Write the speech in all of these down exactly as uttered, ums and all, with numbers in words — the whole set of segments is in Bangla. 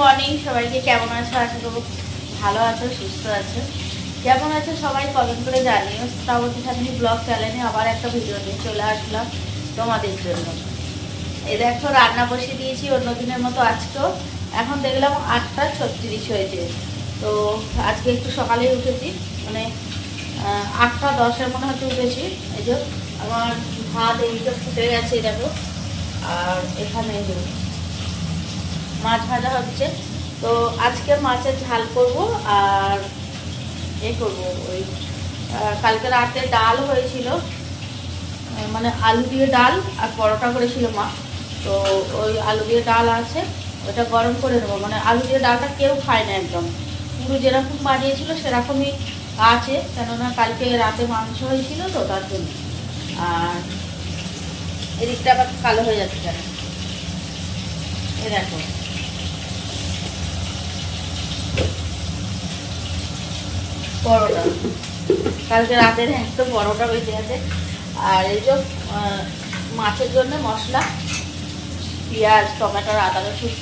মর্নিং সবাইকে, কেমন আছো? আশা করব ভালো আছো, সুস্থ আছো। কেমন আছো সবাই কমেন্ট করে জানিও। শ্রাবতী ফ্যামিলি ব্লগ চ্যানেলে আবার একটা ভিডিও নিয়ে চলে আসলাম তোমাদের জন্য। এই দেখো রান্না বসিয়ে দিয়েছি অন্য দিনের মতো আজকেও। এখন দেখলাম আটটা ছত্রিশ হয়েছে, তো আজকে একটু সকালেই উঠেছি, মানে আটটা দশের মনে হচ্ছে উঠেছি। এই যে আমার ভাত এইটা ফুটে গেছে দেখো, আর এখানে মাছ ভাজা হচ্ছে। তো আজকে মাছের ঝাল করব আর এ করবো ওই কালকে রাতে ডাল হয়েছিল, মানে আলু দিয়ে ডাল আর পরোটা করেছিল মা, তো ওই আলু দিয়ে ডাল আছে, ওটা গরম করে নেবো। মানে আলু দিয়ে ডালটা কেউ খায় না, একদম পুরো যেরকম বানিয়েছিল সেরকমই আছে, কেননা কালকে রাতে মাংস হয়েছিল তো তার জন্য। আর এদিকটা আবার কালো হয়ে যাচ্ছে কেন, এ দেখো পরোটা, কালকে রাতের একটা পরোটা বেঁচে আছে। আর এই যে মাছের জন্য মশলা, পেঁয়াজ, টমেটো, আদা রসুন।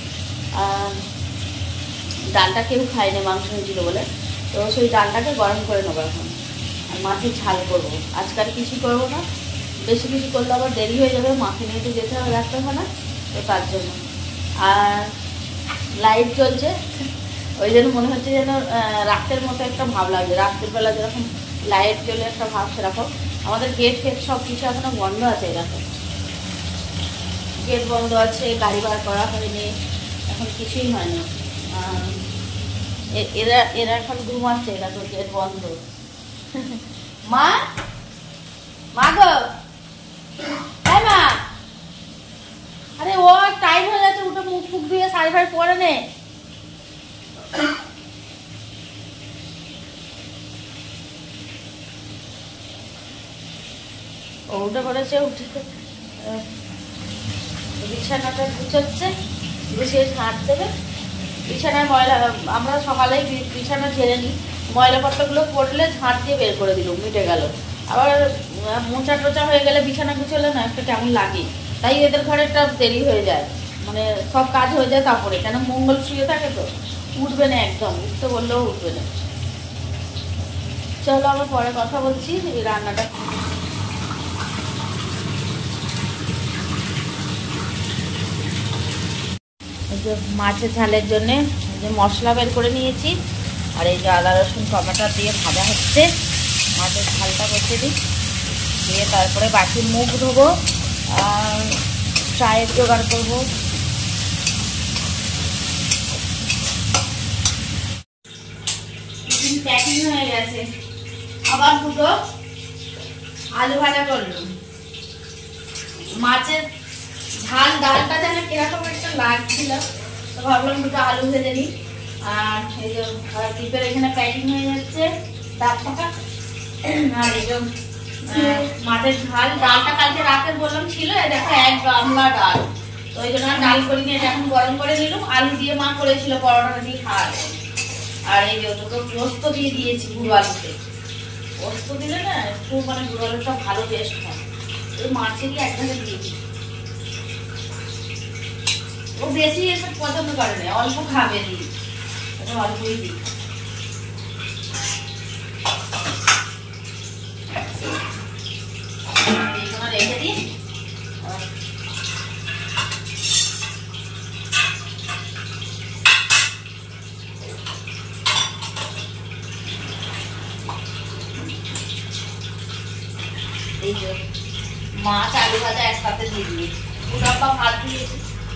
ডালটা কেউ খায় না, মাংস হয়েছিল বলে, তো সেই ডালটাকে গরম করে নেবো এখন। আর মাছের ঝাল করবো, আজকাল কিছু করবো না, বেশি কিছু করলে আবার দেরি হয়ে যাবে, মাকে নিয়ে তো যেতে হবে ডাক্তারখানা, তো তার জন্য। আর লাইট জ্বলছে, ওই জন্য মনে হচ্ছে যেন রাতের মতো একটা ভাব লাগছে, রাত্রের বেলা যেরকম লাইট জ্বলে একটা ভাব সেরকম। আমাদের গেট ফেট সব কিছু এখনো বন্ধ আছে, এরকম গেট বন্ধ আছে, গাড়ি বার করা হয়নি, এখন কিছুই হয়নি। এরা এরা এখন ঘুমাচ্ছে, এরকম গেট বন্ধ। মা মা গো, তাই মা, আরে ও টাইম হয়ে যাচ্ছে, উঠে মুখ ফুক দিয়ে শাড়ি ফাড়ি পরে নে। ও উঠে পড়েছে, উঠে বিছানাটা গুছাচ্ছে, গুছিয়ে ঝাঁট দেবে। বিছানায় ময়লা, আমরা সকালেই বিছানা ঝেড়ে নিই, ময়লাপত্রগুলো পড়লে ঝাঁট দিয়ে বের করে দিল, মিটে গেল। আবার মোচা টোচা হয়ে গেলে বিছানা গুছালে না একটা কেমন লাগে, তাই এদের ঘরে একটা দেরি হয়ে যায়, মানে সব কাজ হয়ে যায় তারপরে, কেন মঙ্গল শুয়ে থাকে তো উঠবে না, একদম উঠতে বললেও উঠবে না। চলো আমরা পরে কথা বলছি। এই রান্নাটা এই যে মাছের ঝালের জন্যে যে মশলা বের করে নিয়েছি, আর এই যে আদা রসুন টমেটো দিয়ে ভাজা হচ্ছে। মাছের ঝালটা বসে দিই, দিয়ে তারপরে বাকি মুখ ধোবো আর চায়ের জোগাড় করবো। প্যাকিং হয়ে গেছে, আবার দুটো আলু ভাজা করলাম। মাছের ঝাল ডালটা যেন কিরকম একটা লাগছিল, তো ভাবলাম দুটো আলু ভেজে নিই। আর এই যে ডিপের এখানে প্যাকিং হয়ে যাচ্ছে ডাল টাকা। আর এই যে মাছের ঝাল ডালটা কালকে রাতে বললাম ছিল, দেখো এক গামলা ডাল, তো ওই জন্য ডাল করে নিয়ে এখন গরম করে নিলাম। আলু দিয়ে মা করেছিল, পরোটা দিয়ে খাওয়া। আর এই যে দুটো পোস্ত দিয়ে দিয়েছি গুঁড়ো আলুতে, পোস্ত দিলে না একটু মানে গুঁড়ো আলুটা ভালো টেস্ট হয়। ওই মাছেরই একভাবে দিয়েছি, ও বেশি এসব পছন্দ করে না, অল্প খাবে, দিই অল্পই দিই। রেখে দিই, এই যে মাছ আলু ভাজা একসাথে দিয়ে দিয়েছি, দু ডাব্বা ভাত দিয়েছি।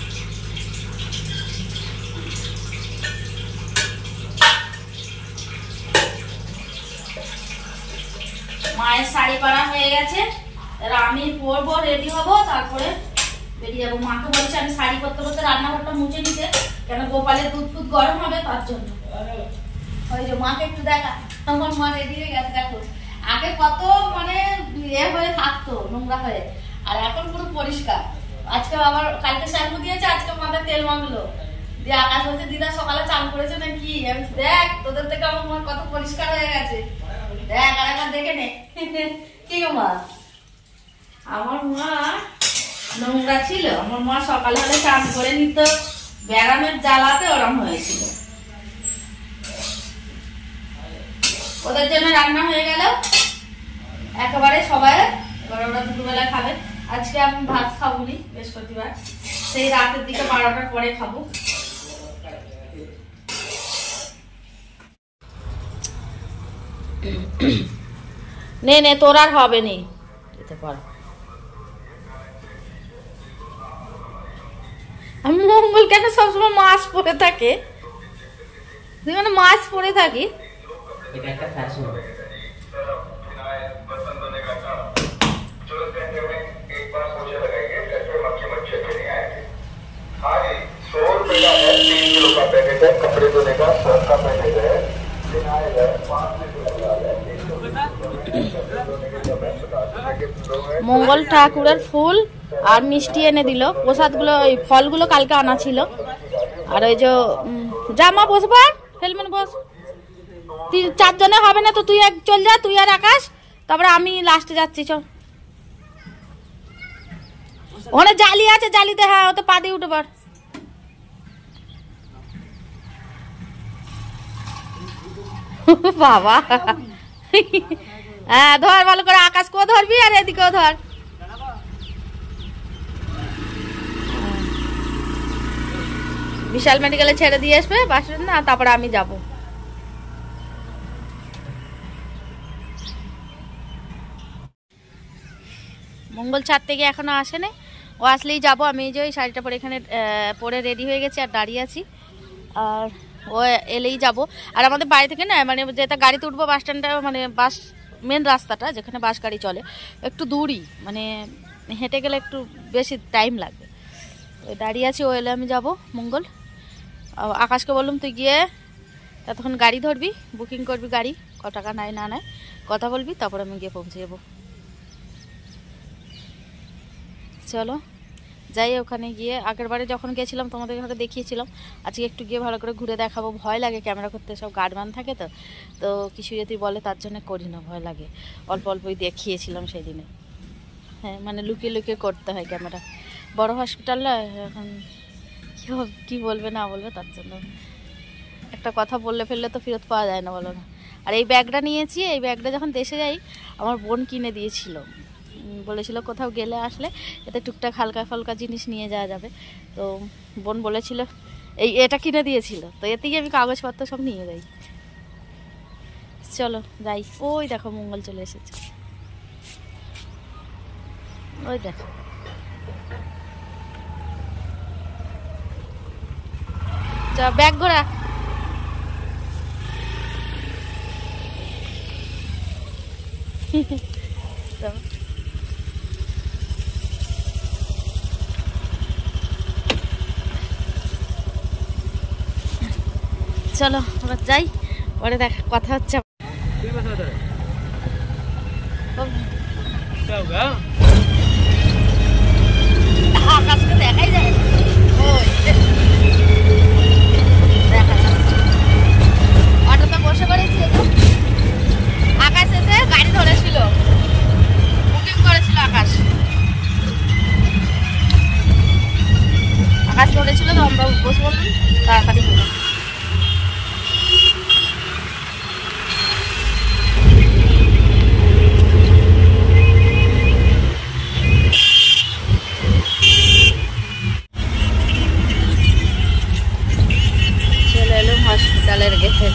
মায়ের শাড়ি পরা হয়ে গেছে, আমি পরবো, রেডি হবো, তারপরে বেরিয়ে যাবো। মাকে বলছি আমি শাড়ি করতে করতে রান্নাঘরটা মুছে নিতে, কেন গোপালের দুধ ফুধ গরম হবে তার জন্য। ওই যে মাকে একটু দেখা, আমার মা রেডি হয়ে গেছে দেখো। আগে কত মানে ইয়ে হয়ে থাকতো, নোংরা হয়ে, আর এখন পুরো পরিষ্কার। আজকে আবার কালকে শ্যাম্পু দিয়েছে, আজকে মাথায় তেল মাখলো, দিয়ে আকাশ বলছে দিদা সকালে চান করেছে নাকি। আমি দেখ তোদের থেকে আমার মা কত পরিষ্কার হয়ে গেছে, দেখ আর একবার দেখে নে। কি গো মা, আমার মা নোংরা ছিল, আমার মা সকালে হলে চান করে নিত, ব্যারামের জ্বালাতে ওরম হয়েছিল। ওদের জন্য রান্না হয়ে গেল একেবারে সবাই, এবার ওরা দুপুরবেলা খাবে। আজকে আমি ভাত খাবো নি, বৃহস্পতিবার, সেই রাতের দিকে বারোটার পরে খাবো। নে নে তোর আর হবে নি, যেতে পার। আমি মঙ্গল কেন সবসময় মাস্ক পরে থাকে? তুই মানে মাস্ক পরে থাকি? এটা একটা ফ্যাশন। कपड़े धोने का सर्फ का पैकेट है। মঙ্গল ঠাকুরের ফুল আর মিষ্টি এনে দিল, প্রসাদগুলো ওই ফলগুলো কালকে আনা ছিল। আর ওই যে জামা বসবার হেলমেট বস, তিন চারজনে হবে না তো তুই এক চল যা, তুই আর আকাশ, তারপরে আমি লাস্টে যাচ্ছি। চল ওখানে জালি আছে, জালিতে হ্যাঁ ওতে পা দিয়ে উঠে পার। বাবা হ্যাঁ ধর ভালো করে, আকাশকেও ধরবি আর এদিকেও ধর। বিশাল মেডিকেলে ছেড়ে দিয়ে আসবে বাস না, তারপরে আমি যাব। মঙ্গল ছাদ থেকে এখনো আসেনি, ও আসলেই যাব। আমি যে ওই শাড়িটা পরে এখানে পরে রেডি হয়ে গেছি আর দাঁড়িয়ে আছি, আর ও এলেই যাব। আর আমাদের বাড়ি থেকে না মানে যেটা গাড়িতে উঠবো বাস স্ট্যান্ডটা, মানে বাস মেন রাস্তাটা যেখানে বাস গাড়ি চলে একটু দূরই, মানে হেঁটে গেলে একটু বেশি টাইম লাগবে। ওই দাঁড়িয়ে আছি, ও এলে আমি যাব। মঙ্গল আকাশকে বললাম তুই গিয়ে ততক্ষণ গাড়ি ধরবি, বুকিং করবি গাড়ি, ক টাকা নেয় না নেয় কথা বলবি, তারপর আমি গিয়ে পৌঁছে যাবো। চলো যাই, ওখানে গিয়ে আগের বারে যখন গেছিলাম তোমাদের ঘরে দেখিয়েছিলাম, আজকে একটু গিয়ে ভালো করে ঘুরে দেখাবো। ভয় লাগে ক্যামেরা করতে, সব গার্ডম্যান থাকে তো, তো কিছু যদি বলে তার জন্য করি না, ভয় লাগে। অল্প অল্পই দেখিয়েছিলাম সেই দিনে। হ্যাঁ মানে লুকিয়ে লুকিয়ে করতে হয় ক্যামেরা, বড় হসপিটাল না এখন, কী কী বলবে না বলবে, তার জন্য একটা কথা বললে ফেললে তো ফেরত পাওয়া যায় না, বলো না। আর এই ব্যাগটা নিয়েছি, এই ব্যাগটা যখন দেশে যাই আমার বোন কিনে দিয়েছিল, বলেছিল কোথাও গেলে আসলে এতে টুকটাক হালকা ফালকা জিনিস নিয়ে যাওয়া যাবে। তো বোন বলেছিল এই এটা কিনে দিয়েছিল, তো এতেই আমি কাগজপত্র সব নিয়ে যাই। চলো যাই। ওই দেখো মঙ্গল চলে এসেছে, ওই দেখো। চল ব্যাগ ঘোরা। চলো আমরা যাই, পরে দেখ কথা হচ্ছে। আকাশকে দেখাই যায় না, অটোতে বসে পড়েছি। আকাশ এসে গাড়ি ধরেছিল, বুকিং করেছিল আকাশ, আকাশ ধরেছিল তো আমরা বসে বললাম তাড়াতাড়ি হলো। চলে এলাম হসপিটালের গেটে।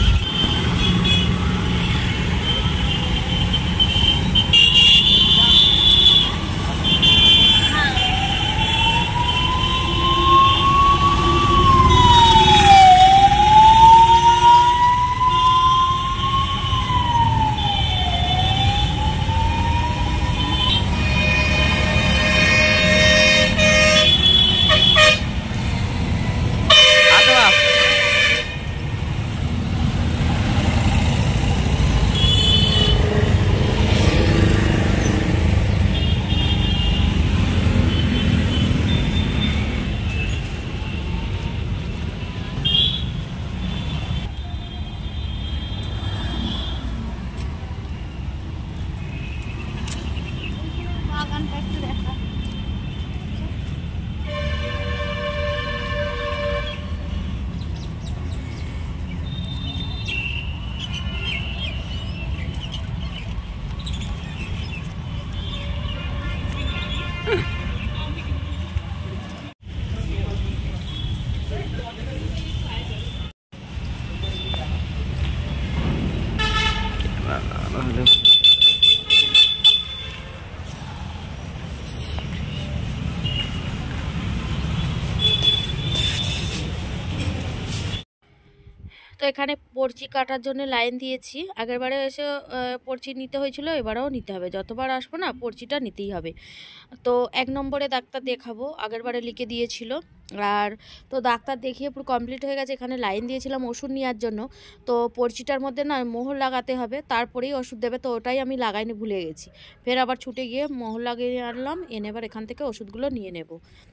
তো এখানে পরচি কাটার জন্য লাইন দিয়েছি। আগেরবারে এসে পরচি নিতে হয়েছিল, এবারেও নিতে হবে। যতবার আসবো না পরচিটা নিতেই হবে। তো এক নম্বরে ডাক্তার দেখাবো, আগেরবারে লিখে দিয়েছিল। আর তো ডাক্তার দেখিয়ে পুরো কমপ্লিট হয়ে গেছে। এখানে লাইন দিয়েছিলাম ওষুধ নেওয়ার জন্য। তো পরচিটার মধ্যে না মোহর লাগাতে হবে, তারপরেই ওষুধ দেবে। তো ওটাই আমি লাগাইনি, ভুলে গেছি। ফের আবার ছুটে গিয়ে মোহর লাগিয়ে আনলাম, এনে এবার এখান থেকে ওষুধগুলো নিয়ে নেব।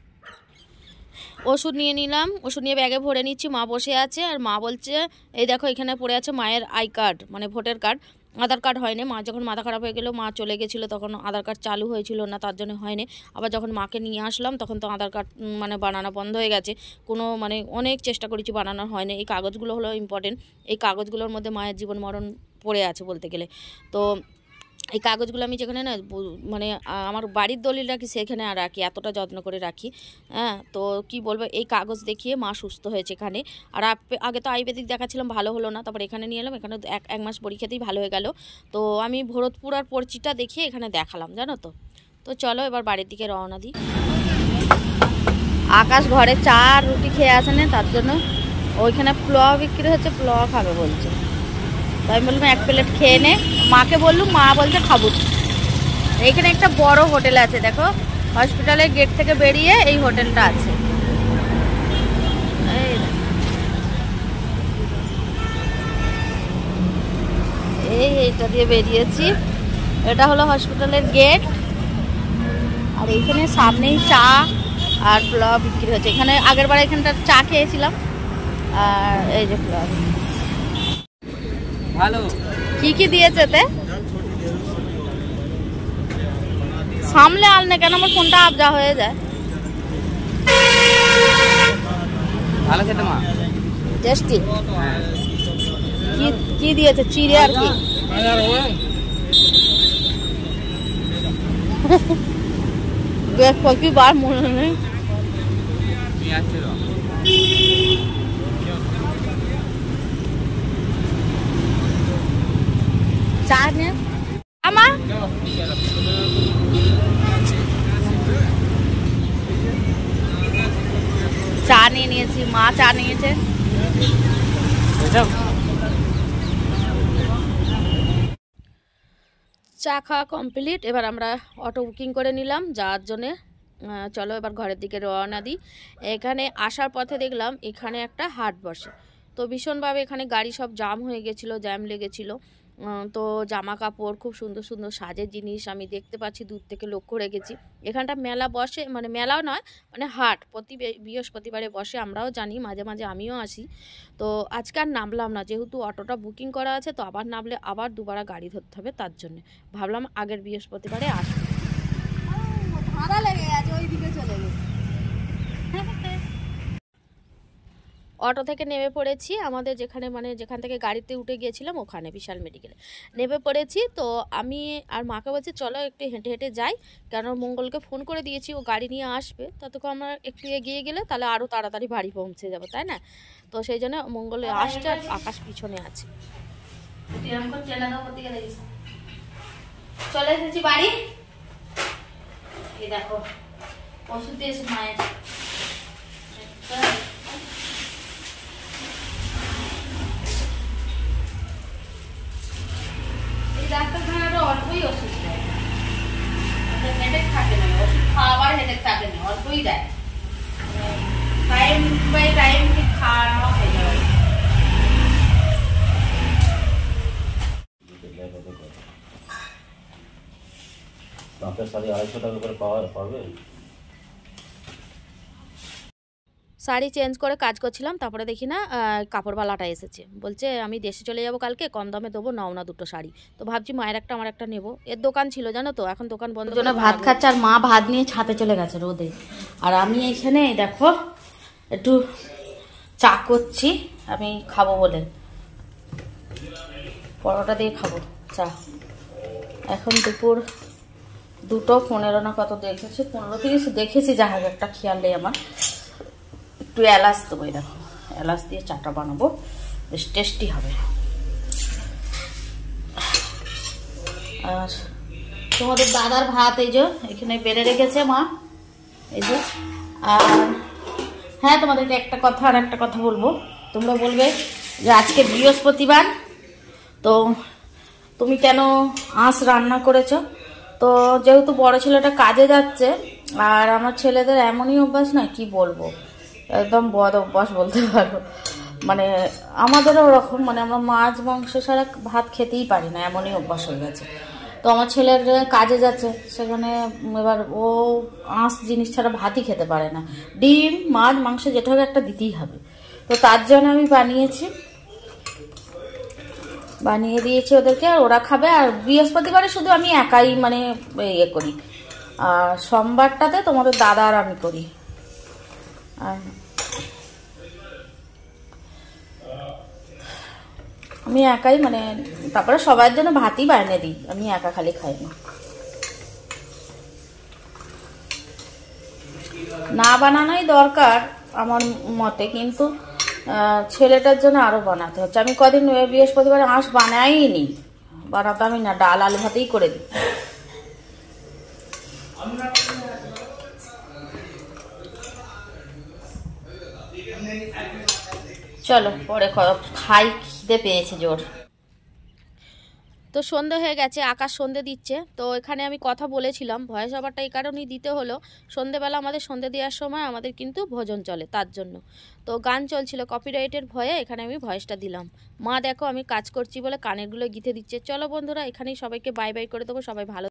ওষুধ নিয়ে নিলাম, ওষুধ নিয়ে ব্যাগে ভরে নিচ্ছি। মা বসে আছে আর মা বলছে এই দেখো এখানে পড়ে আছে মায়ের আই কার্ড, মানে ভোটার কার্ড। আধার কার্ড হয়নি। মা যখন মাথা খারাপ হয়ে গেলো, মা চলে গেছিলো, তখন আধার কার্ড চালু হয়েছিল না, তার জন্য হয়নি। আবার যখন মাকে নিয়ে আসলাম তখন তো আধার কার্ড মানে বানানো বন্ধ হয়ে গেছে। কোনো মানে অনেক চেষ্টা করেছি, বানানো হয়নি। এই কাগজগুলো হলো ইম্পর্টেন্ট। এই কাগজগুলোর মধ্যে মায়ের জীবন মরণ পড়ে আছে বলতে গেলে। তো এই কাগজগুলো আমি যেখানে না মানে আমার বাড়ির দলিল রাখি, সেখানে আর রাখি, এতটা যত্ন করে রাখি। হ্যাঁ, তো কি বলবো, এই কাগজ দেখিয়ে মা সুস্থ হয়েছে এখানে। আর আগে তো আয়ুর্বেদিক দেখাচ্ছিলাম, ভালো হলো না, তারপর এখানে নিয়ে এলাম। এখানে এক এক মাস পরীক্ষাতেই ভালো হয়ে গেল। তো আমি ভরতপুর আর পরচিটা দেখিয়ে এখানে দেখালাম, জানো তো। তো চলো এবার বাড়ির দিকে রওনা দিই। আকাশ ঘরে চা আর রুটি খেয়ে আসে না, তার জন্য ওইখানে পোলাও বিক্রি হচ্ছে, পোলাও খাবে বলছে। তো আমি বললাম এক প্লেট খেয়ে নে। মাকে বললুম, মা বলছে খাবো। এইখানে একটা বড় হোটেল আছে, দেখো হসপিটালের গেট থেকে বেরিয়ে এই হোটেলটা আছে। এই এইটা দিয়ে বেরিয়েছি, এটা হলো হসপিটালের গেট। আর এইখানে সামনেই চা আর পোলাও বিক্রি হচ্ছে। এখানে আগের বার এখানটা চা খেয়েছিলাম। আর এই যে পোলাও ভালো। কি কি দিয়েছে তে? সামলে আনলে কেন, আমার ফোনটা আবজা হয়ে যায়। ভালো খেতে মা, টেস্টি। কি কি দিয়েছে? চিড়ে আর কি? বেশ কয়েকবার মনে নেই। চা নে আমা। চা নিয়ে নিয়েছি, মা চা নিয়েছে। চা খাওয়া কমপ্লিট। এবার আমরা অটো বুকিং করে নিলাম যাওয়ার জন্যে। চলো এবার ঘরের দিকে রওনা দিই। এখানে আসার পথে দেখলাম এখানে একটা হাট বসে। তো ভীষণভাবে এখানে গাড়ি সব জাম হয়ে গেছিলো, জ্যাম লেগেছিলো। তো জামা কাপড়, খুব সুন্দর সুন্দর সাজের জিনিস আমি দেখতে পাচ্ছি, দূর থেকে লক্ষ্য রেখেছি। এখানটা মেলা বসে, মানে মেলাও নয়, মানে হাট প্রতি বৃহস্পতিবারে বসে। আমরাও জানি, মাঝে মাঝে আমিও আসি। তো আজকে আর নামলাম না, যেহেতু অটোটা বুকিং করা আছে। তো আবার নামলে আবার দুবার গাড়ি ধরতে হবে, তার জন্য ভাবলাম আগের বৃহস্পতিবারে আসবো। ঠান্ডা লেগে গেছে, ওই দিকে চলে গেছে। অটো থেকে নেমে পড়েছি আমাদের যেখানে, মানে যেখান থেকে গাড়িতে উঠে গিয়েছিলাম ওখানে, বিশাল মেডিকেলে নেমে পড়েছি। তো আমি আর মাকে বলছি চলো একটু হেঁটে হেঁটে যাই, কেন মঙ্গলকে ফোন করে দিয়েছি, ও গাড়ি নিয়ে আসবে। ততক্ষণ আমরা একটু এগিয়ে গেলে তাহলে আরও তাড়াতাড়ি বাড়ি পৌঁছে যাবো, তাই না? তো সেই জন্য মঙ্গলে আসছে আর আকাশ পিছনে আছে। চলে এসেছি বাড়ি। এই দেখো ওষুধ দিয়েছে মায়ের। ডাক্তারখানাটা অল্পই ওষুধ দেয়, হেডেক থাকে না, ওষুধ খাওয়াবার হেডেক থাকে না, অল্পই দেয়। টাইম বাই টাইম ঠিক খাওয়ানো হয়ে যাবে। দাঁতের শাড়ি আড়াইশো টাকা করে পাওয়া পাবে। শাড়ি চেঞ্জ করে কাজ করছিলাম, তারপরে দেখি না কাপড়ওয়ালাটা এসেছে, বলছে আমি দেশে চলে যাব কালকে, কম দামে দেবো, নাও না দুটো শাড়ি। তো ভাবছি মায়ের একটা আমার একটা নেবো। এর দোকান ছিল জানো তো, এখন দোকান বন্ধ করে ভাত খাচ্ছে। আর মা ভাত নিয়ে ছাদে চলে গেছে রোদে। আর আমি এখানে দেখো একটু চা করছি, আমি খাবো বলে, পরোটা দিয়ে খাবো চা। এখন দুপুর দুটো পনেরো না কত দেখেছি, পনেরো তিরিশ দেখেছি, যা হোক একটা খেয়াল নেই আমার। একটু এলাচ দেবো, দেখো এলাচ দিয়ে চাটা বানাবো, বেশ টেস্টি হবে। আর তোমাদের দাদার ভাত এই যে এখানে বেড়ে রেখেছে মা, এই যে। আর হ্যাঁ, তোমাদেরকে একটা কথা আর একটা কথা বলবো, তোমরা বলবে যে আজকে বৃহস্পতিবার, তো তুমি কেন আঁশ রান্না করেছো? তো যেহেতু বড় ছেলেটা কাজে যাচ্ছে, আর আমার ছেলেদের এমনই অভ্যাস না, কি বলবো, একদম বদ অভ্যাস বলতে পারো। মানে আমাদেরও ওরকম, মানে আমরা মাছ মাংস ছাড়া ভাত খেতেই পারি না, এমনই অভ্যাস হয়ে গেছে। তো আমার ছেলের কাজে যাচ্ছে, সেখানে এবার ও আঁশ জিনিস ছাড়া ভাতই খেতে পারে না। ডিম মাছ মাংস যেটা হবে একটা দিতেই হবে। তো তার জন্য আমি বানিয়েছি, বানিয়ে দিয়েছি ওদেরকে, আর ওরা খাবে। আর বৃহস্পতিবারে শুধু আমি একাই মানে ইয়ে করি, আর সোমবারটাতে তোমাদের দাদা আর আমি করি। আর আমি একাই মানে, তারপরে সবার জন্য ভাতই বানিয়ে দিই, আমি একা খালি খাই না। না বানানোই দরকার আমার মতে, কিন্তু ছেলেটার জন্য আরো বানাতে হচ্ছে। আমি কদিন বৃহস্পতিবার আঁশ বানাইনি, বানাতামই না, ডাল আলু ভাতেই করে দিই। চলো পরে খাই, খিদে পেয়েছে জোর। তো সন্ধে হয়ে গেছে, আকাশ সন্ধে দিচ্ছে। তো এখানে আমি কথা বলেছিলাম, ভয়েস ওভারটা এই কারণেই দিতে হলো, সন্ধেবেলা আমাদের সন্ধে দেওয়ার সময় আমাদের কিন্তু ভোজন চলে, তার জন্য। তো গান চলছিল, কপিরাইটের ভয়ে এখানে আমি ভয়েসটা দিলাম। মা দেখো আমি কাজ করছি বলে কানেরগুলো গিথে দিচ্ছে। চলো বন্ধুরা, এখানেই সবাইকে বাই বাই করে দেবো। সবাই ভালো